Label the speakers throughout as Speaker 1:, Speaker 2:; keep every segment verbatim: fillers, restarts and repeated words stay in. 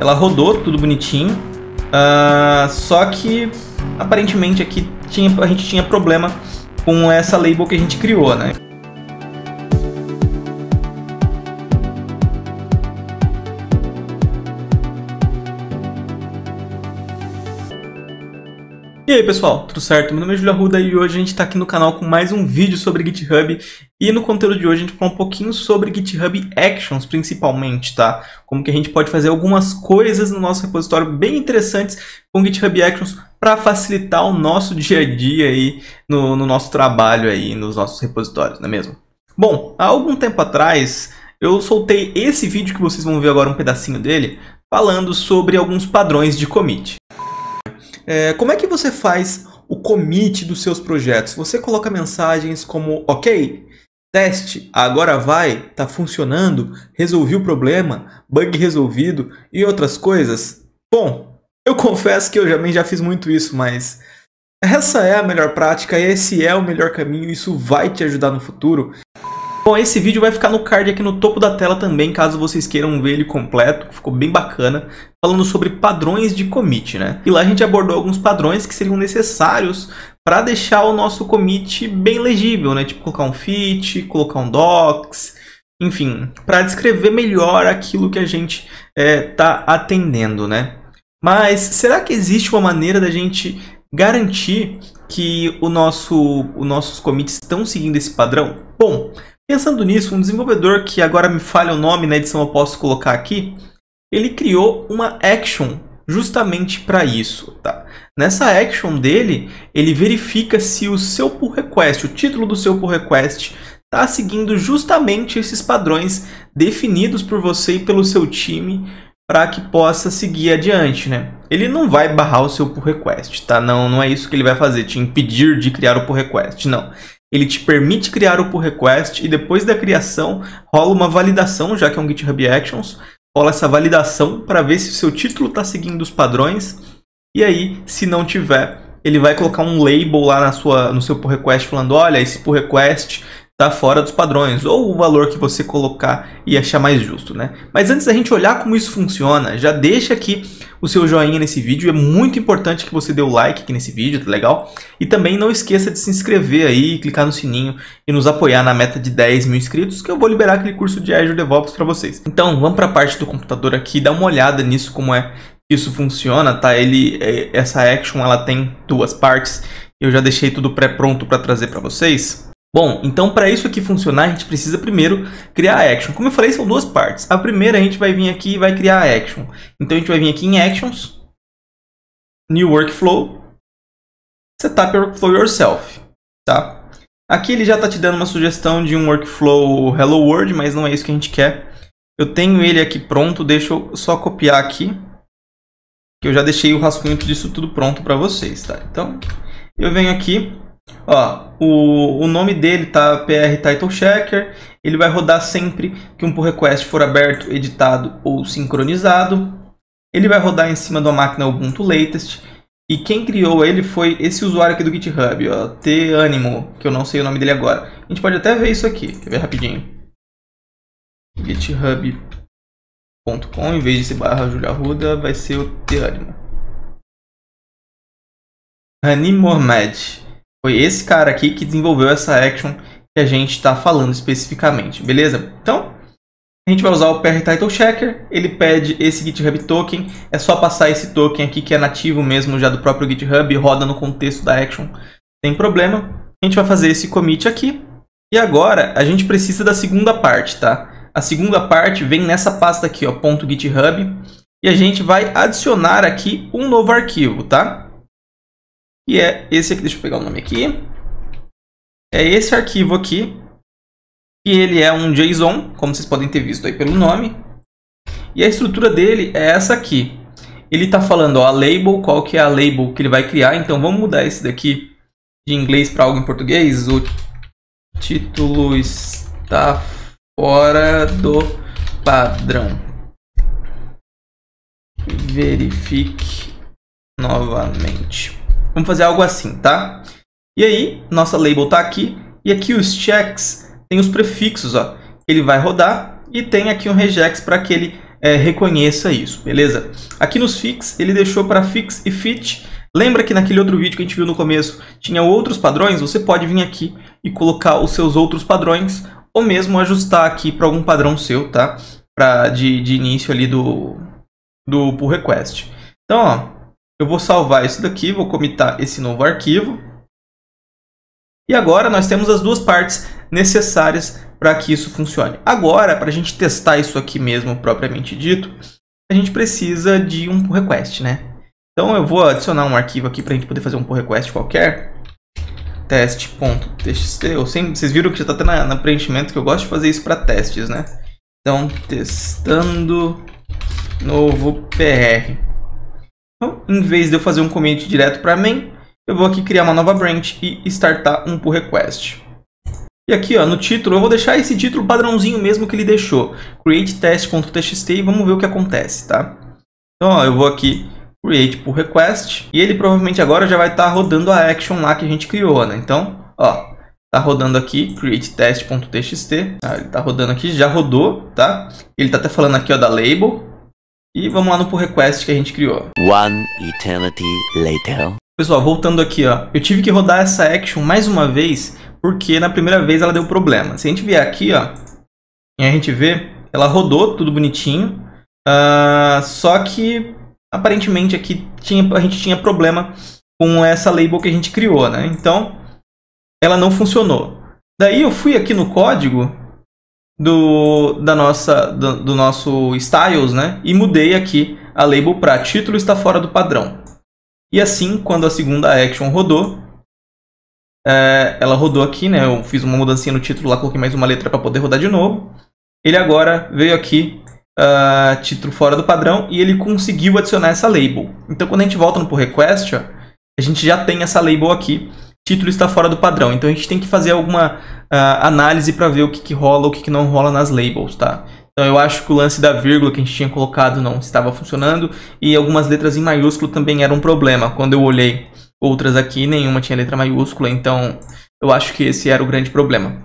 Speaker 1: ela rodou tudo bonitinho, uh, só que aparentemente aqui tinha, a gente tinha problema com essa label que a gente criou, né? E aí pessoal, tudo certo? Meu nome é Júlio Arruda e hoje a gente está aqui no canal com mais um vídeo sobre GitHub. E no conteúdo de hoje a gente vai falar um pouquinho sobre GitHub Actions principalmente, tá? Como que a gente pode fazer algumas coisas no nosso repositório bem interessantes com GitHub Actions para facilitar o nosso dia a dia aí no, no nosso trabalho aí, nos nossos repositórios, não é mesmo? Bom, há algum tempo atrás eu soltei esse vídeo que vocês vão ver agora um pedacinho dele, falando sobre alguns padrões de commit. É, como é que você faz o commit dos seus projetos? Você coloca mensagens como ok, teste, agora vai, tá funcionando, resolvi o problema, bug resolvido e outras coisas? Bom, eu confesso que eu também já fiz muito isso, mas essa é a melhor prática, esse é o melhor caminho, isso vai te ajudar no futuro. Bom, esse vídeo vai ficar no card aqui no topo da tela também, caso vocês queiram ver ele completo, ficou bem bacana, falando sobre padrões de commit, né? E lá a gente abordou alguns padrões que seriam necessários para deixar o nosso commit bem legível, né? Tipo colocar um fit, colocar um docs, enfim, para descrever melhor aquilo que a gente está é, atendendo, né? Mas será que existe uma maneira da gente garantir que o nosso, os nossos commits estão seguindo esse padrão? Bom, pensando nisso, um desenvolvedor que agora me falha o nome, na edição eu posso colocar aqui, ele criou uma action justamente para isso, tá? Nessa action dele, ele verifica se o seu pull request, o título do seu pull request, está seguindo justamente esses padrões definidos por você e pelo seu time para que possa seguir adiante, né? Ele não vai barrar o seu pull request, tá? Não, não é isso que ele vai fazer, te impedir de criar o pull request, não. Ele te permite criar o pull request e depois da criação rola uma validação, já que é um GitHub Actions, rola essa validação para ver se o seu título está seguindo os padrões. E aí, se não tiver, ele vai colocar um label lá na sua, no seu pull request falando, olha, esse pull request está fora dos padrões, ou o valor que você colocar e achar mais justo, né? Mas antes da gente olhar como isso funciona, já deixa aqui o seu joinha nesse vídeo. É muito importante que você dê o like aqui nesse vídeo, tá legal? E também não esqueça de se inscrever aí, clicar no sininho e nos apoiar na meta de dez mil inscritos, que eu vou liberar aquele curso de Azure DevOps para vocês. Então, vamos para a parte do computador aqui, dá uma olhada nisso, como é que isso funciona, tá? Ele, essa action, ela tem duas partes. Eu já deixei tudo pré-pronto para trazer para vocês. Bom, então para isso aqui funcionar, a gente precisa primeiro criar a action. Como eu falei, são duas partes. A primeira, a gente vai vir aqui e vai criar a action. Então a gente vai vir aqui em Actions, New Workflow, Setup Workflow Yourself, tá? Aqui ele já está te dando uma sugestão de um workflow Hello World, mas não é isso que a gente quer. Eu tenho ele aqui pronto, deixa eu só copiar aqui, que eu já deixei o rascunho disso tudo pronto para vocês, tá? Então, eu venho aqui. Ó, o, o nome dele tá P R Title Checker. Ele vai rodar sempre que um pull request for aberto, editado ou sincronizado. Ele vai rodar em cima de uma máquina Ubuntu Latest. E quem criou ele foi esse usuário aqui do GitHub, ó, T-Animo, que eu não sei o nome dele agora. A gente pode até ver isso aqui, quer ver rapidinho? github ponto com, em vez de ser barra Júlio Arruda, vai ser o T-Animo. Hani Mohamed. Foi esse cara aqui que desenvolveu essa action que a gente está falando especificamente, beleza? Então, a gente vai usar o P R Title Checker, ele pede esse GitHub Token, é só passar esse token aqui que é nativo mesmo já do próprio GitHub e roda no contexto da action, sem problema. A gente vai fazer esse commit aqui e agora a gente precisa da segunda parte, tá? A segunda parte vem nessa pasta aqui, ó, .github, e a gente vai adicionar aqui um novo arquivo, tá? E é esse aqui, deixa eu pegar o nome aqui. É esse arquivo aqui. E ele é um JSON, como vocês podem ter visto aí pelo nome. E a estrutura dele é essa aqui. Ele está falando, ó, a label, qual que é a label que ele vai criar. Então vamos mudar esse daqui de inglês para algo em português. O título está fora do padrão. Verifique novamente. Vamos fazer algo assim, tá? E aí, nossa label tá aqui. E aqui os checks tem os prefixos, ó. Ele vai rodar. E tem aqui um regex para que ele é, reconheça isso, beleza? Aqui nos fix, ele deixou para fix e fit. Lembra que naquele outro vídeo que a gente viu no começo tinha outros padrões? Você pode vir aqui e colocar os seus outros padrões, ou mesmo ajustar aqui para algum padrão seu, tá? Pra, de, de início ali do, do pull request. Então, ó, eu vou salvar isso daqui, vou comitar esse novo arquivo. E agora nós temos as duas partes necessárias para que isso funcione. Agora, para a gente testar isso aqui mesmo, propriamente dito, a gente precisa de um pull request, né? Então eu vou adicionar um arquivo aqui para a gente poder fazer um pull request qualquer. Teste.txt. Eu sempre, vocês viram que já está até na, na preenchimento que eu gosto de fazer isso para testes, né? Então, testando novo P R. Então, em vez de eu fazer um commit direto para main, eu vou aqui criar uma nova branch e startar um pull request. E aqui, ó, no título, eu vou deixar esse título padrãozinho mesmo que ele deixou. Create test.txt e vamos ver o que acontece, tá? Então, ó, eu vou aqui create pull request e ele provavelmente agora já vai estar tá rodando a action lá que a gente criou, né? Então, ó, tá rodando aqui create test.txt. Ah, ele tá rodando aqui, já rodou, tá? Ele tá até falando aqui, ó, da label. E vamos lá no pull request que a gente criou.
Speaker 2: One eternity later.
Speaker 1: Pessoal, voltando aqui, ó, eu tive que rodar essa action mais uma vez, porque na primeira vez ela deu problema. Se a gente vier aqui, ó, e a gente vê, ela rodou tudo bonitinho, uh, só que aparentemente aqui tinha, a gente tinha problema com essa label que a gente criou, né? Então, ela não funcionou. Daí eu fui aqui no código do, da nossa, do, do nosso styles, né? E mudei aqui a label para título está fora do padrão. E assim, quando a segunda action rodou, é, ela rodou aqui, né? Eu fiz uma mudancinha no título lá, coloquei mais uma letra para poder rodar de novo. Ele agora veio aqui, uh, título fora do padrão, e ele conseguiu adicionar essa label. Então, quando a gente volta no pull request, ó, a gente já tem essa label aqui, título está fora do padrão. Então, a gente tem que fazer alguma uh, análise para ver o que, que rola, o que, que não rola nas labels, tá? Então eu acho que o lance da vírgula que a gente tinha colocado não estava funcionando e algumas letras em maiúsculo também eram um problema. Quando eu olhei outras aqui, nenhuma tinha letra maiúscula, então eu acho que esse era o grande problema.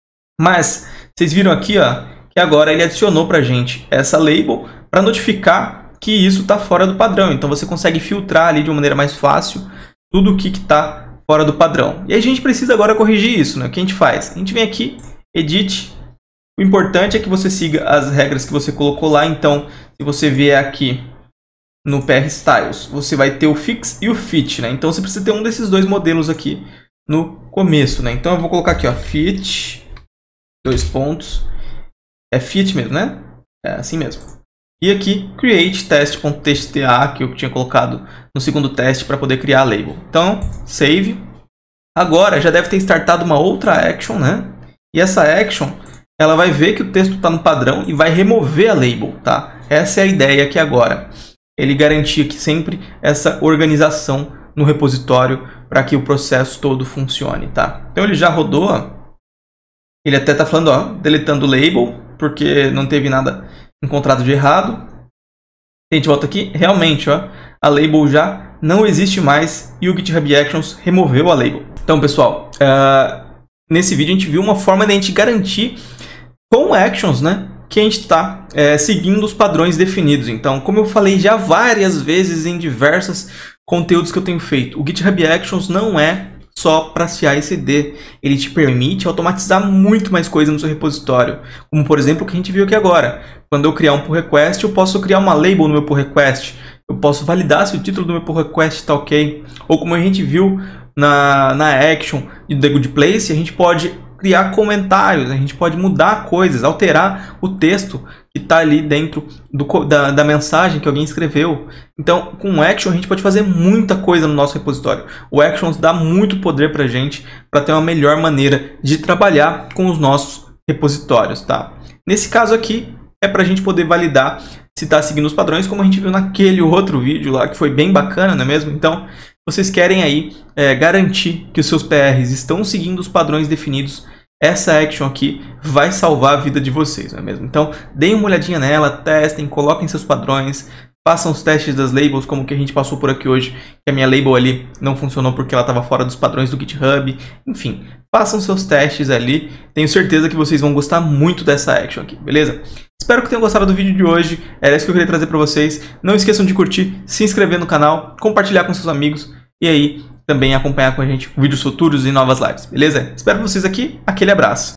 Speaker 1: Mas vocês viram aqui, ó, que agora ele adicionou pra gente essa label para notificar que isso está fora do padrão. Então você consegue filtrar ali de uma maneira mais fácil tudo o que está fora do padrão. E a gente precisa agora corrigir isso, né? O que a gente faz? A gente vem aqui, edit. O importante é que você siga as regras que você colocou lá. Então, se você vier aqui no P R Styles, você vai ter o Fix e o Fit, né? Então, você precisa ter um desses dois modelos aqui no começo, né? Então, eu vou colocar aqui, ó, Fit, dois pontos. É Fit mesmo, né? É assim mesmo. E aqui, Create Test.tsta, que eu tinha colocado no segundo teste para poder criar a label. Então, Save. Agora, já deve ter startado uma outra action, né? E essa action, ela vai ver que o texto está no padrão e vai remover a label, tá? Essa é a ideia aqui agora. Ele garantir aqui sempre essa organização no repositório para que o processo todo funcione, tá? Então ele já rodou, ó. Ele até está falando, ó, deletando o label, porque não teve nada encontrado de errado. A gente volta aqui, realmente, ó, a label já não existe mais e o GitHub Actions removeu a label. Então, pessoal, uh, nesse vídeo a gente viu uma forma de a gente garantir com actions, né, que a gente está é, seguindo os padrões definidos. Então, como eu falei já várias vezes em diversos conteúdos que eu tenho feito, o GitHub Actions não é só para C I C D. Ele te permite automatizar muito mais coisa no seu repositório. Como, por exemplo, o que a gente viu aqui agora. Quando eu criar um pull request, eu posso criar uma label no meu pull request. Eu posso validar se o título do meu pull request está ok. Ou como a gente viu na, na action do The Good Place, a gente pode criar comentários, a gente pode mudar coisas, alterar o texto que está ali dentro do, da, da mensagem que alguém escreveu. Então, com o Action, a gente pode fazer muita coisa no nosso repositório. O Actions dá muito poder para a gente, para ter uma melhor maneira de trabalhar com os nossos repositórios, tá? Nesse caso aqui, é para a gente poder validar se está seguindo os padrões, como a gente viu naquele outro vídeo lá, que foi bem bacana, não é mesmo? Então, vocês querem aí é, garantir que os seus P Rs estão seguindo os padrões definidos, essa action aqui vai salvar a vida de vocês, não é mesmo? Então, deem uma olhadinha nela, testem, coloquem seus padrões, façam os testes das labels, como que a gente passou por aqui hoje, que a minha label ali não funcionou porque ela estava fora dos padrões do GitHub. Enfim, façam seus testes ali, tenho certeza que vocês vão gostar muito dessa action aqui, beleza? Espero que tenham gostado do vídeo de hoje. Era isso que eu queria trazer para vocês. Não esqueçam de curtir, se inscrever no canal, compartilhar com seus amigos e aí também acompanhar com a gente vídeos futuros e novas lives, beleza? Espero vocês aqui. Aquele abraço.